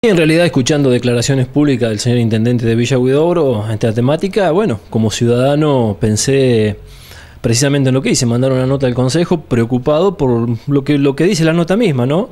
En realidad, escuchando declaraciones públicas del señor intendente de Villa Huidobro en esta temática, bueno, como ciudadano pensé precisamente en lo que hice, mandar una nota al Consejo preocupado por lo que dice la nota misma, ¿no?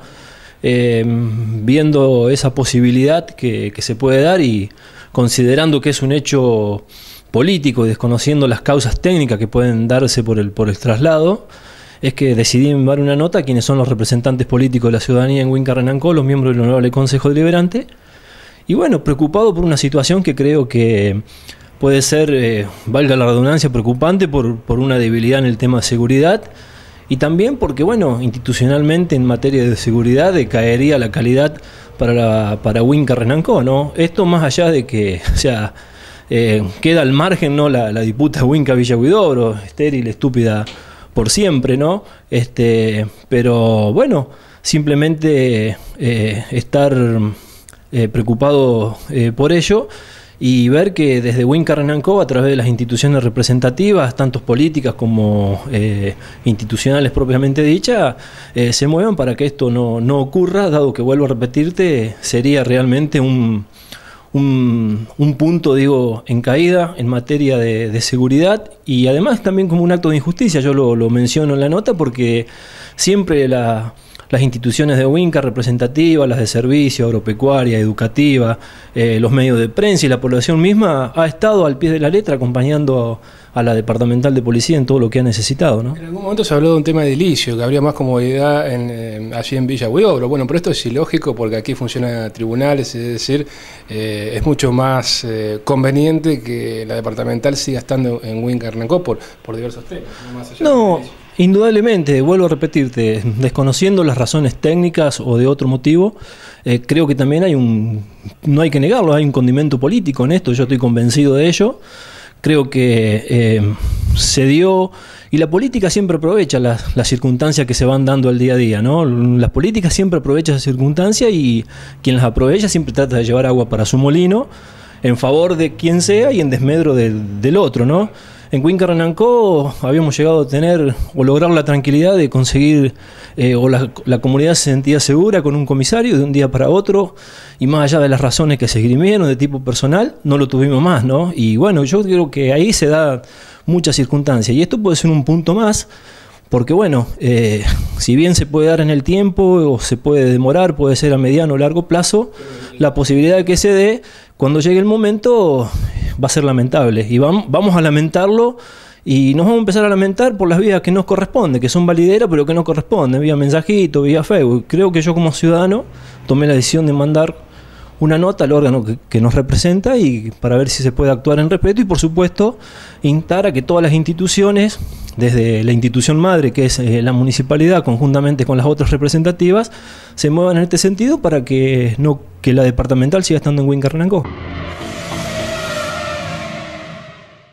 Viendo esa posibilidad que se puede dar y considerando que es un hecho político y desconociendo las causas técnicas que pueden darse por el traslado, es que decidí enviar una nota a quienes son los representantes políticos de la ciudadanía en Huinca-Renancó, los miembros del Honorable Consejo Deliberante, y bueno, preocupado por una situación que creo que puede ser, valga la redundancia, preocupante por una debilidad en el tema de seguridad, y también porque, bueno, institucionalmente en materia de seguridad decaería la calidad para Huinca-Renancó, ¿no? Esto más allá de que, o sea, queda al margen, ¿no?, la disputa Huinca-Villa Huidobro, estéril, estúpida por siempre, ¿no? Pero bueno, simplemente estar preocupado por ello y ver que desde Huinca-Renancó, a través de las instituciones representativas, tanto políticas como institucionales propiamente dichas, se muevan para que esto no ocurra, dado que, vuelvo a repetirte, sería realmente un punto, digo, en caída en materia de seguridad, y además también como un acto de injusticia. Yo lo menciono en la nota porque siempre las instituciones de Huinca representativas, las de servicio, agropecuaria, educativa, los medios de prensa y la población misma ha estado al pie de la letra acompañando a la departamental de policía en todo lo que ha necesitito, ¿no? En algún momento se habló de un tema edilicio, que habría más comodidad allí en Villa Huidobro. Bueno, pero esto es ilógico porque aquí funcionan tribunales, es decir, es mucho más conveniente que la departamental siga estando en Huinca-Renancó por diversos temas. No, indudablemente, vuelvo a repetirte, desconociendo las razones técnicas o de otro motivo, creo que también no hay que negarlo, hay un condimento político en esto, yo estoy convencido de ello. Creo que se dio, y la política siempre aprovecha las circunstancias que se van dando al día a día, ¿no? Las políticas siempre aprovechan esas circunstancias y quien las aprovecha siempre trata de llevar agua para su molino en favor de quien sea y en desmedro del otro, ¿no? En Huinca-Renancó habíamos llegado a tener o lograr la tranquilidad de conseguir, o la comunidad se sentía segura con un comisario de un día para otro, y más allá de las razones que se esgrimieron de tipo personal, no lo tuvimos más, ¿no? Y bueno, yo creo que ahí se da muchas circunstancias, y esto puede ser un punto más, porque bueno, si bien se puede dar en el tiempo o se puede demorar, puede ser a mediano o largo plazo, la posibilidad de que se dé, cuando llegue el momento, va a ser lamentable, y vamos a lamentarlo, y nos vamos a empezar a lamentar por las vías que nos corresponden, que son valideras, pero que no corresponden, vía mensajito, vía Facebook. Creo que yo como ciudadano tomé la decisión de mandar una nota al órgano que nos representa y para ver si se puede actuar en respeto, y por supuesto instar a que todas las instituciones, desde la institución madre que es la municipalidad conjuntamente con las otras representativas, se muevan en este sentido para que la departamental siga estando en Huinca-Renancó.